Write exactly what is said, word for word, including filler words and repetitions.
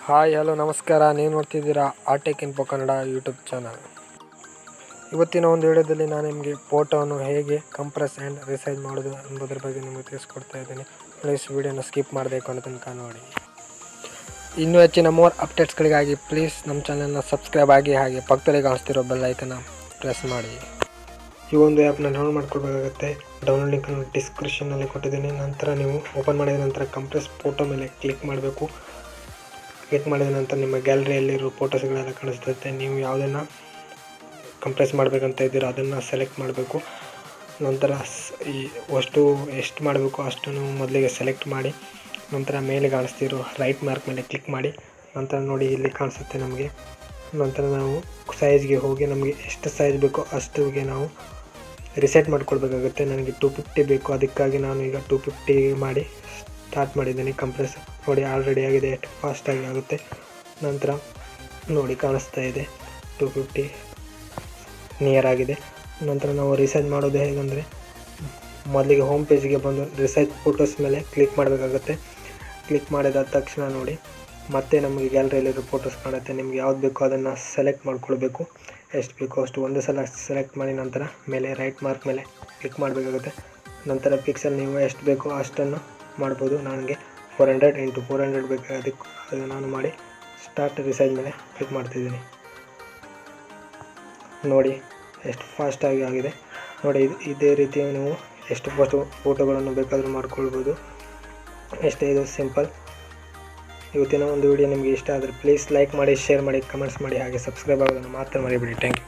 Hi hello ನಮಸ್ಕಾರ. ನೀವು ನೋಡ್ತಿದ್ದೀರಾ Artech info Kannada YouTube channel. ಇವತ್ತಿನ ಒಂದು ವಿಡಿಯೋದಲ್ಲಿ ನಾನು ನಿಮಗೆ ಫೋಟೋವನ್ನು ಹೇಗೆ ಕಂಪ್ರೆಸ್ ಆ್ಯಂಡ್ ರಿಸೈಜ್ ಮಾಡೋದು ಎಂಬುದರ ಬಗ್ಗೆ ನಿಮಗೆ ತಿಳಿಸ್ಕೊಡ್ತಾ ಇದ್ದೀನಿ. ಪ್ಲೀಸ್ ವಿಡಿಯೋನ ಸ್ಕಿಪ್ ಮಾಡಬೇಕು ಅನ್ನೋ ತನಕ ನೋಡಿ. ಇನ್ನೂ ಹೆಚ್ಚಿನ ಮೋರ್ ಅಪ್ಡೇಟ್ಸ್ಗಳಿಗಾಗಿ ಪ್ಲೀಸ್ ನಮ್ಮ ಚಾನಲ್ನ ಸಬ್ಸ್ಕ್ರೈಬ್ ಆಗಿ, ಹಾಗೆ ಪಕ್ಕದಲ್ಲಿ ಕಾಣಿಸ್ತಿರೋ ಬೆಲ್ ಐಕನ್ನ ಪ್ರೆಸ್ ಮಾಡಿ. ಈ ಒಂದು ಆ್ಯಪ್ನ ಡೌನ್ಲೋಡ್ ಮಾಡ್ಕೊಳ್ಬೇಕಾಗುತ್ತೆ. ಡೌನ್ಲೋಡ್ ಲಿಂಕನ್ನು ಡಿಸ್ಕ್ರಿಪ್ಷನ್ನಲ್ಲಿ ಕೊಟ್ಟಿದ್ದೀನಿ. ನಂತರ ನೀವು ಓಪನ್ ಮಾಡಿದ ನಂತರ ಕಂಪ್ರೆಸ್ ಫೋಟೋ ಮೇಲೆ ಕ್ಲಿಕ್ ಮಾಡಬೇಕು. ಕ್ಲಿಕ್ ಮಾಡಿದ ನಂತರ ನಿಮ್ಮ ಗ್ಯಾಲರಿಯಲ್ಲಿರೋ ಫೋಟೋಸ್ಗಳೆಲ್ಲ ಕಾಣಿಸ್ತೈತೆ. ನೀವು ಯಾವುದನ್ನು ಕಂಪ್ರೆಸ್ ಮಾಡಬೇಕಂತ ಇದ್ದೀರೋ ಅದನ್ನು ಸೆಲೆಕ್ಟ್ ಮಾಡಬೇಕು. ನಂತರ ಈ ಅಷ್ಟು ಎಷ್ಟು ಮಾಡಬೇಕು ಅಷ್ಟನ್ನು ಮೊದಲಿಗೆ ಸೆಲೆಕ್ಟ್ ಮಾಡಿ, ನಂತರ ಮೇಲೆ ಕಾಣಿಸ್ತಿರೋ ರೈಟ್ ಮಾರ್ಕ್ ಮೇಲೆ ಕ್ಲಿಕ್ ಮಾಡಿ. ನಂತರ ನೋಡಿ ಇಲ್ಲಿ ಕಾಣಿಸುತ್ತೆ ನಮಗೆ. ನಂತರ ನಾವು ಸೈಜ್ಗೆ ಹೋಗಿ ನಮಗೆ ಎಷ್ಟು ಸೈಜ್ ಬೇಕೋ ಅಷ್ಟಿಗೆ ನಾವು ರಿಸೆಟ್ ಮಾಡ್ಕೊಳ್ಬೇಕಾಗುತ್ತೆ. ನನಗೆ ಟೂ ಫಿಫ್ಟಿ ಬೇಕು, ಅದಕ್ಕಾಗಿ ನಾನು ಈಗ ಟೂ ಫಿಫ್ಟಿ ಮಾಡಿ ಸ್ಟಾರ್ಟ್ ಮಾಡಿದ್ದೀನಿ. ಕಂಪ್ರೆಸ್ ನೋಡಿ ಆಲ್ರೆಡಿ ಆಗಿದೆ, ಎಷ್ಟು ಫಾಸ್ಟಾಗಿ ಆಗುತ್ತೆ. ನಂತರ ನೋಡಿ ಕಾಣಿಸ್ತಾ ಇದೆ ಟೂ ಫಿಫ್ಟಿ ನಿಯರ್ ಆಗಿದೆ. ನಂತರ ನಾವು ರಿಸೈಜ್ ಮಾಡೋದು ಹೇಗೆಂದರೆ, ಮೊದಲಿಗೆ ಹೋಮ್ ಪೇಜ್ಗೆ ಬಂದು ರಿಸೈಜ್ ಫೋಟೋಸ್ ಮೇಲೆ ಕ್ಲಿಕ್ ಮಾಡಬೇಕಾಗುತ್ತೆ. ಕ್ಲಿಕ್ ಮಾಡಿದ ತಕ್ಷಣ ನೋಡಿ ಮತ್ತೆ ನಮಗೆ ಗ್ಯಾಲರಿಯಲ್ಲಿರೋ ಫೋಟೋಸ್ ಕಾಣುತ್ತೆ. ನಿಮ್ಗೆ ಯಾವ್ದು ಬೇಕೋ ಅದನ್ನು ಸೆಲೆಕ್ಟ್ ಮಾಡ್ಕೊಳ್ಬೇಕು. ಎಷ್ಟು ಬೇಕೋ ಅಷ್ಟು ಒಂದು ಸಲ ಸೆಲೆಕ್ಟ್ ಮಾಡಿ ನಂತರ ಮೇಲೆ ರೈಟ್ ಮಾರ್ಕ್ ಮೇಲೆ ಕ್ಲಿಕ್ ಮಾಡಬೇಕಾಗುತ್ತೆ. ನಂತರ ಪಿಕ್ಸೆಲ್ ನೀವು ಎಷ್ಟು ಬೇಕೋ ಅಷ್ಟನ್ನು ಮಾಡ್ಬೋದು. ನನಗೆ four hundred into four hundred ಬೇಕು, ಅದಕ್ಕೆ ಅದನ್ನು ನಾನು ಮಾಡಿ ಸ್ಟಾರ್ಟ್ ರಿಸೈಜ್ ಮೇಲೆ ಕ್ಲಿಕ್ ಮಾಡ್ತಿದ್ದೀನಿ. ನೋಡಿ ಎಷ್ಟು ಫಾಸ್ಟಾಗಿ ಆಗಿದೆ. ನೋಡಿ ಇದು ಇದೇ ರೀತಿ ನೀವು ಎಷ್ಟು ಫೋಟೋ ಫೋಟೋಗಳನ್ನು ಬೇಕಾದರೂ ಮಾಡ್ಕೊಳ್ಬೋದು. ಎಷ್ಟೇ ಇದು ಸಿಂಪಲ್. ಇವತ್ತಿನ ಒಂದು ವಿಡಿಯೋ ನಿಮಗೆ ಇಷ್ಟ ಆದರೆ ಪ್ಲೀಸ್ ಲೈಕ್ ಮಾಡಿ, ಶೇರ್ ಮಾಡಿ, ಕಮೆಂಟ್ಸ್ ಮಾಡಿ, ಹಾಗೆ ಸಬ್ಸ್ಕ್ರೈಬ್ ಆಗೋದನ್ನು ಮಾತ್ರ ಮರಿಬೇಡಿ. Thank you.